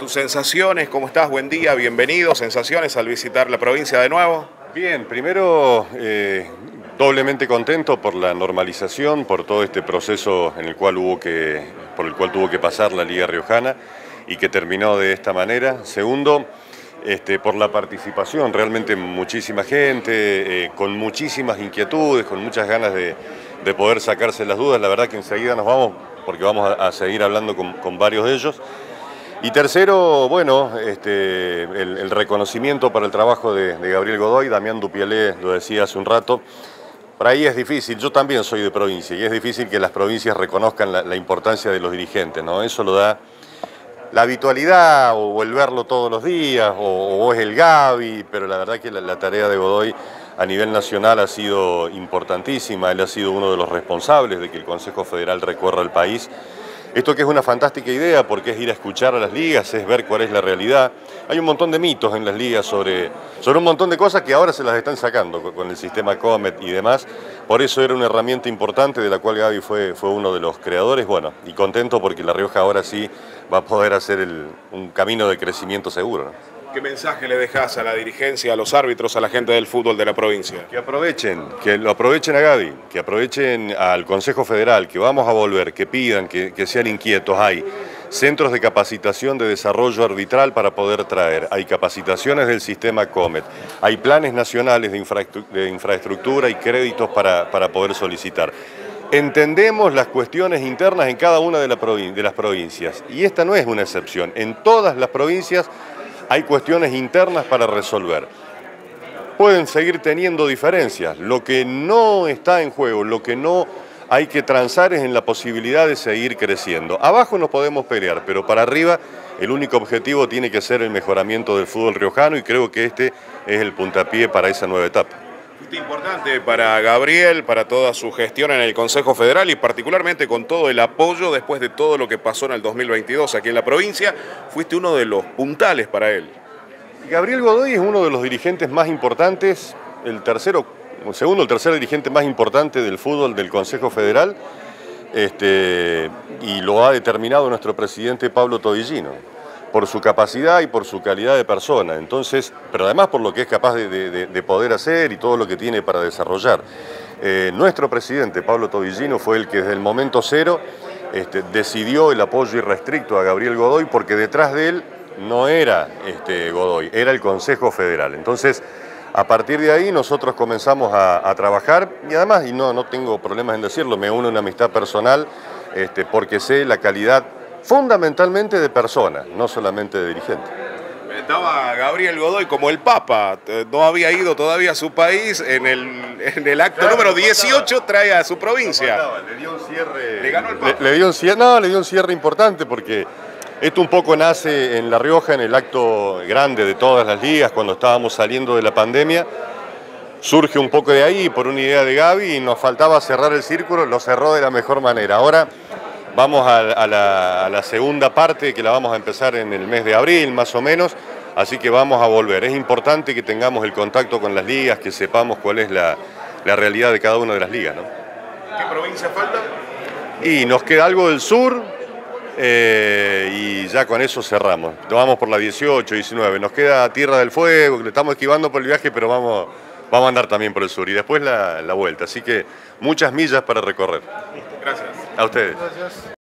tus sensaciones, ¿cómo estás? Buen día, bienvenido. Sensaciones al visitar la provincia de nuevo. Bien, primero doblemente contento por la normalización, por todo este proceso por el cual tuvo que pasar la Liga Riojana y que terminó de esta manera. Segundo, por la participación, realmente muchísima gente, con muchísimas inquietudes, con muchas ganas de poder sacarse las dudas. La verdad que enseguida nos vamos, porque vamos a seguir hablando con varios de ellos. Y tercero, bueno, el reconocimiento para el trabajo de Gabriel Godoy. Damián Dupielé lo decía hace un rato. Por ahí es difícil, yo también soy de provincia, y es difícil que las provincias reconozcan la importancia de los dirigentes, ¿no? Eso lo da la habitualidad, o el verlo todos los días, o es el Gaby, pero la verdad que la tarea de Godoy a nivel nacional ha sido importantísima. Él ha sido uno de los responsables de que el Consejo Federal recorra el país. Esto que es una fantástica idea, porque es ir a escuchar a las ligas, es ver cuál es la realidad. Hay un montón de mitos en las ligas sobre un montón de cosas que ahora se las están sacando con el sistema Comet y demás. Por eso era una herramienta importante de la cual Gaby fue uno de los creadores. Bueno, y contento porque La Rioja ahora sí va a poder hacer un camino de crecimiento seguro, ¿no? ¿Qué mensaje le dejas a la dirigencia, a los árbitros, a la gente del fútbol de la provincia? Que lo aprovechen a Gaby, que aprovechen al Consejo Federal, que vamos a volver, que pidan, que sean inquietos. Hay centros de capacitación de desarrollo arbitral para poder traer, hay capacitaciones del sistema Comet, hay planes nacionales de infraestructura y créditos para poder solicitar. Entendemos las cuestiones internas en cada una de las provincias, y esta no es una excepción. En todas las provincias hay cuestiones internas para resolver. Pueden seguir teniendo diferencias. Lo que no está en juego, lo que no hay que transar es en la posibilidad de seguir creciendo. Abajo nos podemos pelear, pero para arriba el único objetivo tiene que ser el mejoramiento del fútbol riojano, y creo que este es el puntapié para esa nueva etapa. Fuiste importante para Gabriel, para toda su gestión en el Consejo Federal y particularmente con todo el apoyo después de todo lo que pasó en el 2022 aquí en la provincia. Fuiste uno de los puntales para él. Gabriel Godoy es uno de los dirigentes más importantes, el tercer dirigente más importante del fútbol del Consejo Federal, y lo ha determinado nuestro presidente Pablo Todillino, por su capacidad y por su calidad de persona. Entonces, pero además por lo que es capaz de poder hacer y todo lo que tiene para desarrollar. Nuestro presidente Pablo Todillino fue el que desde el momento cero decidió el apoyo irrestricto a Gabriel Godoy, porque detrás de él no era Godoy, era el Consejo Federal. Entonces, a partir de ahí nosotros comenzamos a trabajar, y además, y no tengo problemas en decirlo, me une una amistad personal, porque sé la calidad fundamentalmente de persona, no solamente de dirigente. Estaba Gabriel Godoy como el Papa, no había ido todavía a su país, en el acto número 18 trae a su provincia. Le dio un cierre. ¿Le ganó el Papa? Le dio un cierre importante, porque esto un poco nace en La Rioja, en el acto grande de todas las ligas, cuando estábamos saliendo de la pandemia. Surge un poco de ahí por una idea de Gaby, y nos faltaba cerrar el círculo, lo cerró de la mejor manera. Ahora vamos a la segunda parte, que la vamos a empezar en el mes de abril, más o menos, así que vamos a volver. Es importante que tengamos el contacto con las ligas, que sepamos cuál es la realidad de cada una de las ligas, ¿no? ¿Qué provincia falta? Y nos queda algo del sur, y ya con eso cerramos. Vamos por la 18, 19, nos queda Tierra del Fuego, que le estamos esquivando por el viaje, pero vamos a andar también por el sur, y después la vuelta. Así que muchas millas para recorrer. Gracias. A ustedes. Gracias.